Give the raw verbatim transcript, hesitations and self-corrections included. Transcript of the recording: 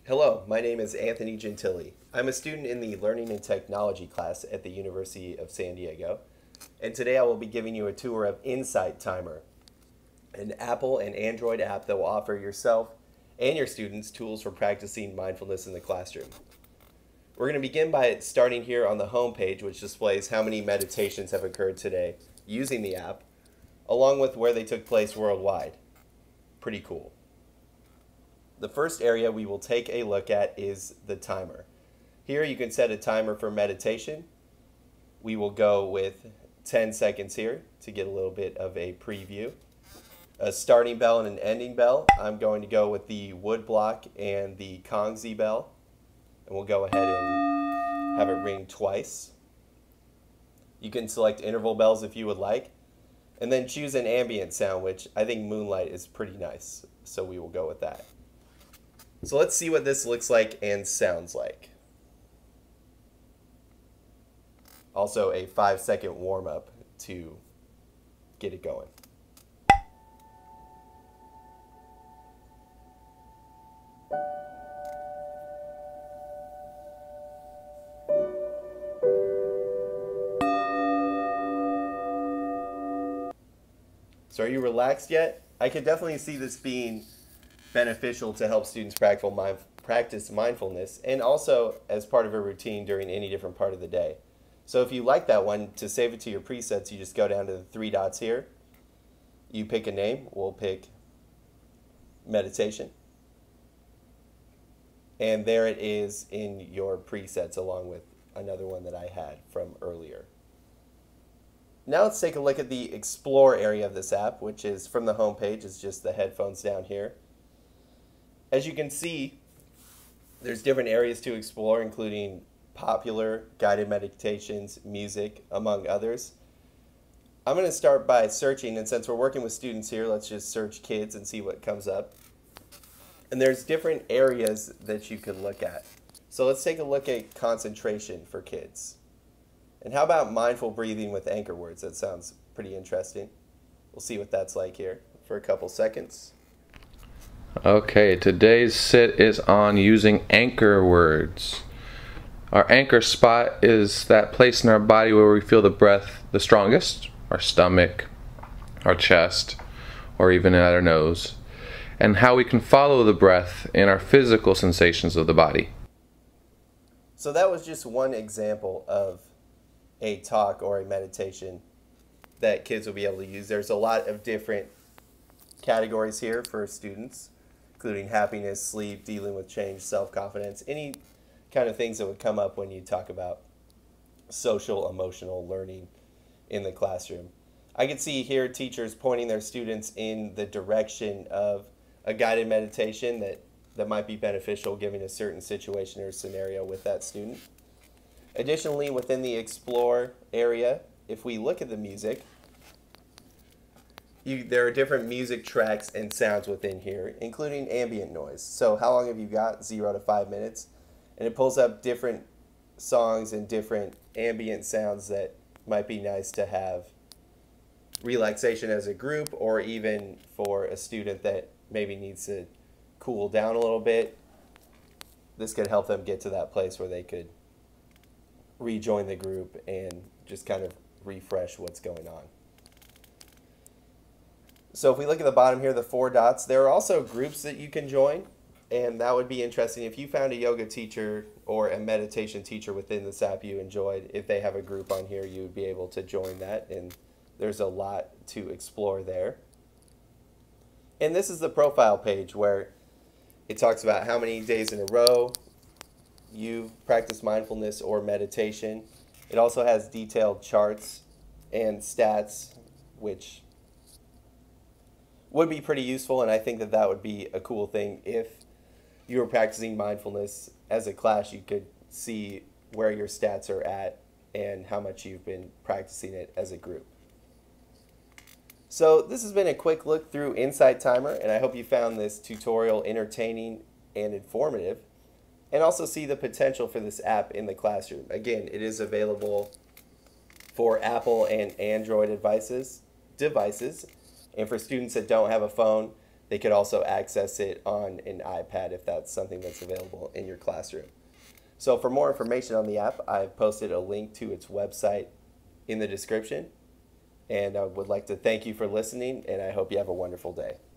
Hello, my name is Anthony Gentili. I'm a student in the Learning and Technology class at the University of San Diego, and today I will be giving you a tour of Insight Timer, an Apple and Android app that will offer yourself and your students tools for practicing mindfulness in the classroom. We're going to begin by starting here on the home page, which displays how many meditations have occurred today using the app, along with where they took place worldwide. Pretty cool. The first area we will take a look at is the timer. Here you can set a timer for meditation. We will go with ten seconds here to get a little bit of a preview. A starting bell and an ending bell. I'm going to go with the wood block and the Kongzi bell. And we'll go ahead and have it ring twice. You can select interval bells if you would like. And then choose an ambient sound, which I think moonlight is pretty nice. So we will go with that. So let's see what this looks like and sounds like. Also a five second warm up to get it going. So are you relaxed yet? I could definitely see this being beneficial to help students practice mindfulness and also as part of a routine during any different part of the day. So if you like that one, to save it to your presets, you just go down to the three dots here. You pick a name. We'll pick meditation. And there it is in your presets along with another one that I had from earlier. Now let's take a look at the Explore area of this app, which is from the home page. It's just the headphones down here. As you can see, there's different areas to explore, including popular, guided meditations, music, among others. I'm going to start by searching, and since we're working with students here, let's just search kids and see what comes up. And there's different areas that you can look at. So let's take a look at concentration for kids. And how about mindful breathing with anchor words? That sounds pretty interesting. We'll see what that's like here for a couple seconds. Okay, today's sit is on using anchor words. Our anchor spot is that place in our body where we feel the breath the strongest, our stomach, our chest, or even at our nose, and how we can follow the breath in our physical sensations of the body. So that was just one example of a talk or a meditation that kids will be able to use. There's a lot of different categories here for students, including happiness, sleep, dealing with change, self-confidence, any kind of things that would come up when you talk about social, emotional learning in the classroom. I can see here teachers pointing their students in the direction of a guided meditation that, that might be beneficial given a certain situation or scenario with that student. Additionally, within the Explore area, if we look at the music, You, there are different music tracks and sounds within here, including ambient noise. So how long have you got? Zero to five minutes. And it pulls up different songs and different ambient sounds that might be nice to have relaxation as a group, or even for a student that maybe needs to cool down a little bit. This could help them get to that place where they could rejoin the group and just kind of refresh what's going on. So if we look at the bottom here, the four dots, there are also groups that you can join, and that would be interesting. If you found a yoga teacher or a meditation teacher within this app you enjoyed, if they have a group on here, you would be able to join that, and there's a lot to explore there. And this is the profile page where it talks about how many days in a row you've practiced mindfulness or meditation. It also has detailed charts and stats, which would be pretty useful, and I think that that would be a cool thing. If you were practicing mindfulness as a class, you could see where your stats are at and how much you've been practicing it as a group. So this has been a quick look through Insight Timer, and I hope you found this tutorial entertaining and informative, and also see the potential for this app in the classroom. Again, it is available for Apple and Android devices, devices. And for students that don't have a phone, They could also access it on an iPad if that's something that's available in your classroom. So for more information on the app, I've posted a link to its website in the description. And I would like to thank you for listening, and I hope you have a wonderful day.